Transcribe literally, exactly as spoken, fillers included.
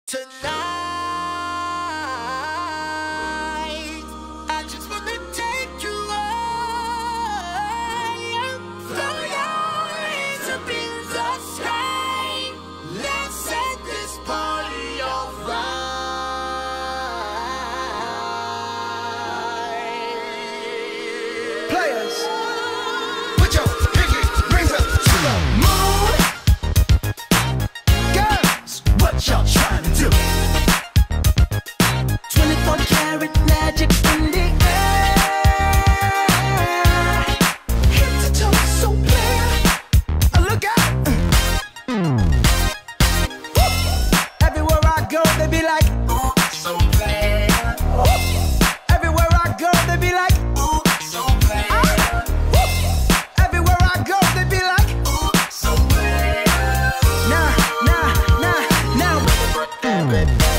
Tonight, I just wanna take you high. Throw your hands up in the sky. Let's set this party on fire. Players, put your pinky rings up to the moon. Girls, what y'all trying to do? twenty-four karat magic in the air. Head to toe so clear. Uh, Look out! Woo! Everywhere I go, they be like, ooh, so bad. Woo! Everywhere I go, they be like, ooh, so bad. Woo! Everywhere I go, they be like, ooh, so bad. Nah, nah, nah, nah.